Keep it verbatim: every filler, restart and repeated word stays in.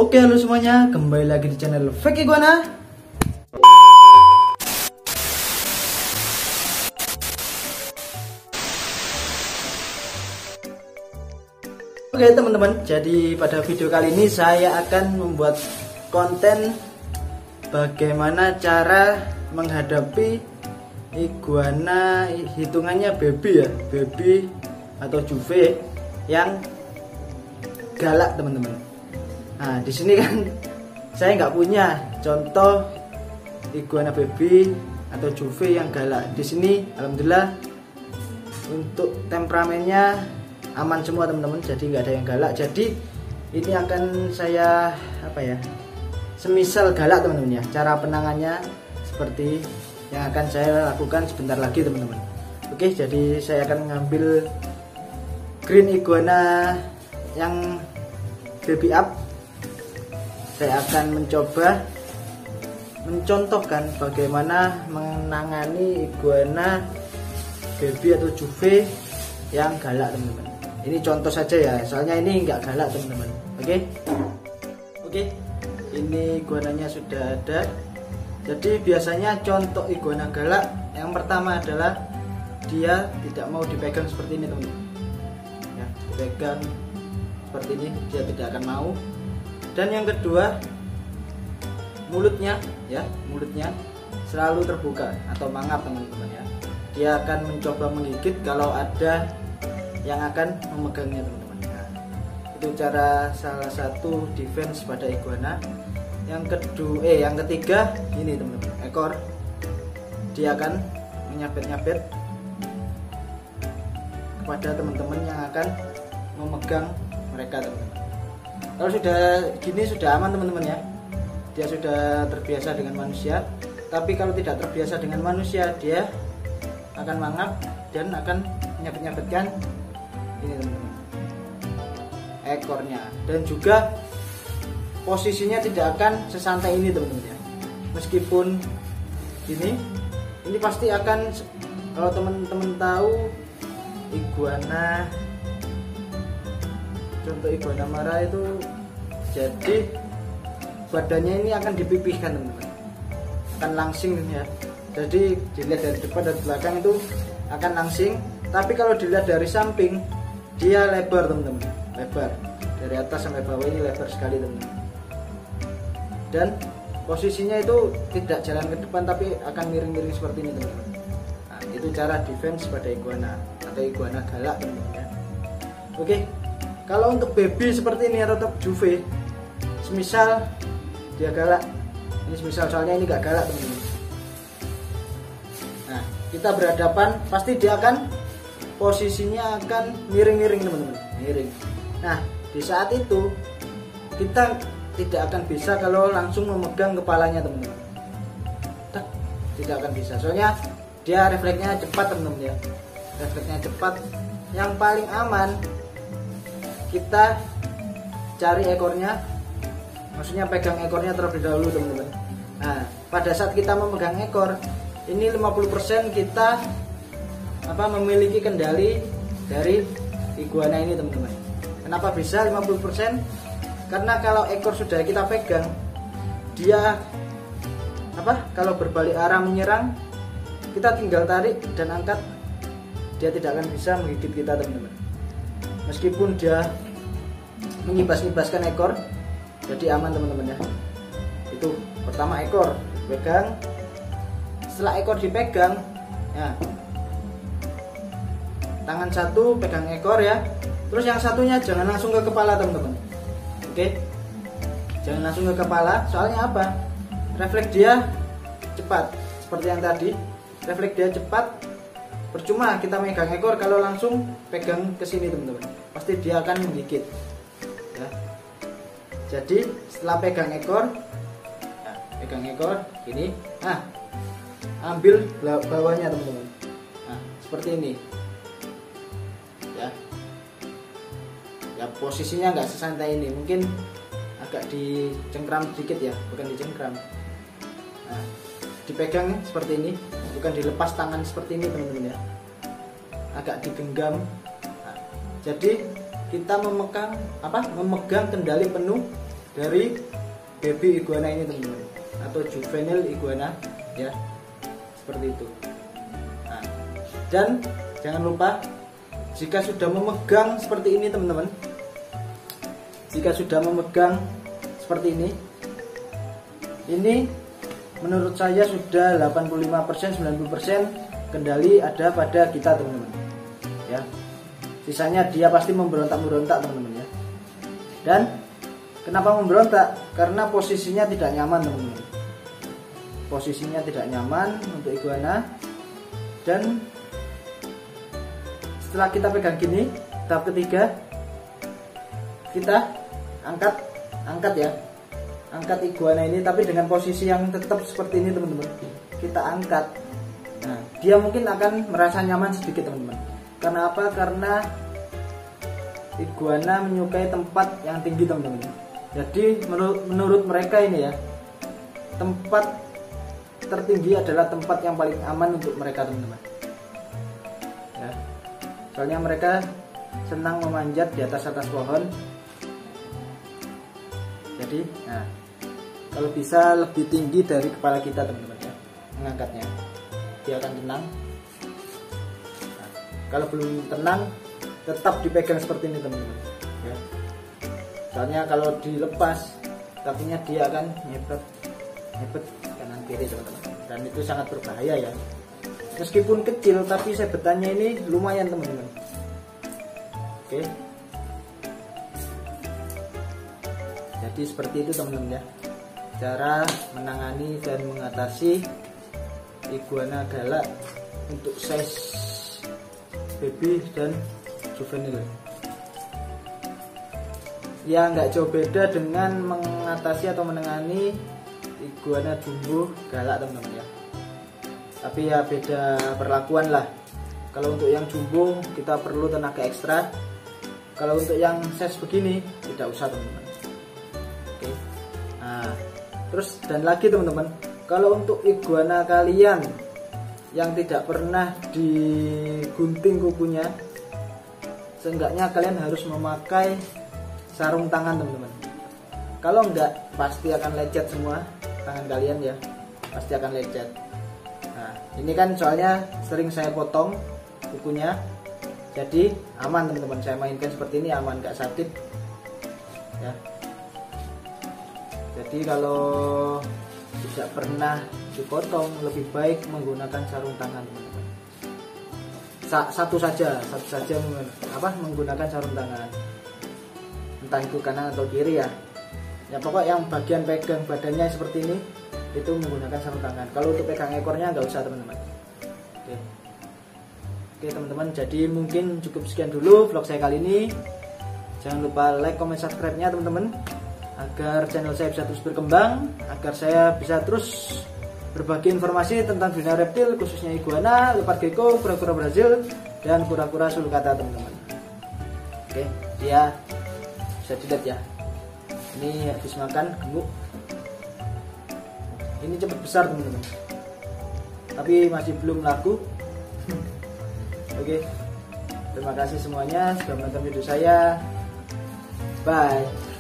Oke, halo semuanya, kembali lagi di channel Fake Iguana. Oke teman-teman, jadi pada video kali ini saya akan membuat konten bagaimana cara menghadapi iguana hitungannya baby ya, baby atau juve yang galak teman-teman. Nah di sini kan saya nggak punya contoh iguana baby atau juve yang galak. Di sini alhamdulillah untuk temperamennya aman semua teman-teman, jadi nggak ada yang galak. Jadi ini akan saya apa ya, semisal galak teman-teman ya, cara penangannya seperti yang akan saya lakukan sebentar lagi teman-teman. Oke, jadi saya akan mengambil green iguana yang baby up. Saya akan mencoba mencontohkan bagaimana menangani iguana baby atau juve yang galak teman-teman. Ini contoh saja ya, soalnya ini nggak galak teman-teman. Oke, oke, ini iguananya sudah ada. Jadi biasanya contoh iguana galak yang pertama adalah dia tidak mau dipegang seperti ini teman-teman. Ya, dipegang seperti ini dia tidak akan mau. Dan yang kedua, mulutnya ya, mulutnya selalu terbuka atau mangap teman-teman ya. Dia akan mencoba menggigit kalau ada yang akan memegangnya teman-teman. Nah, itu cara salah satu defense pada iguana. Yang kedua, eh yang ketiga ini teman-teman, ekor. Dia akan menyabet-nyabet kepada teman-teman yang akan memegang mereka teman-teman. Kalau sudah gini sudah aman teman-teman ya, dia sudah terbiasa dengan manusia. Tapi kalau tidak terbiasa dengan manusia, dia akan mangap dan akan menyabet-nyabetkan ini teman-teman, ekornya. Dan juga posisinya tidak akan sesantai ini teman-teman ya. Meskipun gini, ini pasti akan, kalau teman-teman tahu iguana, contoh iguana marah itu, jadi badannya ini akan dipipihkan teman-teman, akan langsing ya. Jadi dilihat dari depan dan belakang itu akan langsing, tapi kalau dilihat dari samping dia lebar teman-teman, lebar dari atas sampai bawah ini lebar sekali teman-teman. Dan posisinya itu tidak jalan ke depan tapi akan miring-miring seperti ini teman-teman. Nah, itu cara defense pada iguana atau iguana galak teman-teman ya. Oke, kalau untuk baby seperti ini atau juve, semisal dia galak, ini semisal soalnya ini gak galak teman-teman. Nah, kita berhadapan, pasti dia akan posisinya akan miring-miring teman-teman, miring. Nah, di saat itu kita tidak akan bisa kalau langsung memegang kepalanya teman-teman. Tidak akan bisa, soalnya dia refleksnya cepat teman-teman ya, refleksnya cepat. Yang paling aman kita cari ekornya, maksudnya pegang ekornya terlebih dahulu teman-teman. Nah, pada saat kita memegang ekor ini lima puluh persen kita apa memiliki kendali dari iguana ini teman-teman. Kenapa bisa lima puluh persen? Karena kalau ekor sudah kita pegang, dia apa? Kalau berbalik arah menyerang, kita tinggal tarik dan angkat, dia tidak akan bisa menggigit kita teman-teman. Meskipun dia mengibas-ibaskan ekor, jadi aman teman-teman ya. Itu pertama ekor pegang. Setelah ekor dipegang, ya, tangan satu pegang ekor ya. Terus yang satunya jangan langsung ke kepala teman-teman. Oke, jangan langsung ke kepala. Soalnya apa? Refleks dia cepat. Seperti yang tadi, refleks dia cepat. Percuma kita megang ekor kalau langsung pegang ke sini teman-teman, pasti dia akan menggigit ya. Jadi setelah pegang ekor, nah, pegang ekor gini, nah ambil bawahnya teman-teman. Nah seperti ini ya. Ya posisinya nggak sesantai ini, mungkin agak dicengkram sedikit ya, bukan dicengkram. Nah dipegang seperti ini, bukan dilepas tangan seperti ini teman-teman ya, agak digenggam. Nah, jadi kita memegang apa memegang kendali penuh dari baby iguana ini teman-teman, atau juvenile iguana ya, seperti itu. Nah, dan jangan lupa jika sudah memegang seperti ini teman-teman, jika sudah memegang seperti ini, ini menurut saya sudah delapan puluh lima persen sembilan puluh persen kendali ada pada kita teman-teman ya. Sisanya dia pasti memberontak-memberontak teman-teman ya. Dan kenapa memberontak? Karena posisinya tidak nyaman teman-teman. Posisinya tidak nyaman untuk iguana. Dan setelah kita pegang gini, tahap ketiga, kita angkat, angkat ya, angkat iguana ini, tapi dengan posisi yang tetap seperti ini teman-teman. Kita angkat. Nah, dia mungkin akan merasa nyaman sedikit teman-teman. Karena apa? Karena iguana menyukai tempat yang tinggi teman-teman. Jadi menurut, menurut mereka ini ya, tempat tertinggi adalah tempat yang paling aman untuk mereka teman-teman ya. Soalnya mereka senang memanjat di atas-atas pohon. Jadi nah, kalau bisa lebih tinggi dari kepala kita teman-teman ya, mengangkatnya, dia akan tenang. Nah, kalau belum tenang, tetap dipegang seperti ini teman-teman ya. Soalnya kalau dilepas, kakinya dia akan nyepet nyepet kanan kiri teman-teman, dan itu sangat berbahaya ya. Meskipun kecil tapi sebetannya ini lumayan teman-teman. Oke, jadi seperti itu teman-teman ya, cara menangani dan mengatasi iguana galak untuk size baby dan juvenile. Ya nggak jauh beda dengan mengatasi atau menangani iguana jumbo galak teman-teman ya. Tapi ya beda perlakuan lah. Kalau untuk yang jumbo kita perlu tenaga ekstra. Kalau untuk yang size begini tidak usah teman-teman. Oke. Nah, terus dan lagi teman-teman, kalau untuk iguana kalian yang tidak pernah digunting kukunya, seenggaknya kalian harus memakai sarung tangan teman-teman. Kalau enggak pasti akan lecet semua tangan kalian ya, pasti akan lecet. Nah, ini kan soalnya sering saya potong kukunya, jadi aman teman-teman. Saya mainkan seperti ini aman, nggak sakit ya. Jadi kalau tidak pernah dipotong, lebih baik menggunakan sarung tangan teman-teman. Satu saja, satu saja apa menggunakan sarung tangan, entah itu kanan atau kiri ya. Ya pokok yang bagian pegang badannya seperti ini itu menggunakan sarung tangan. Kalau untuk pegang ekornya nggak usah teman-teman. Oke, oke teman-teman. Jadi mungkin cukup sekian dulu vlog saya kali ini. Jangan lupa like, comment, subscribe-nya teman-teman, agar channel saya bisa terus berkembang, agar saya bisa terus berbagi informasi tentang dunia reptil, khususnya iguana, leopard gecko, kura-kura Brazil, dan kura-kura sulcata teman-teman. Oke, dia bisa dilihat ya. Ini habis makan gemuk. Ini cepat besar teman-teman, tapi masih belum laku. Oke, terima kasih semuanya sudah menonton video saya. Bye.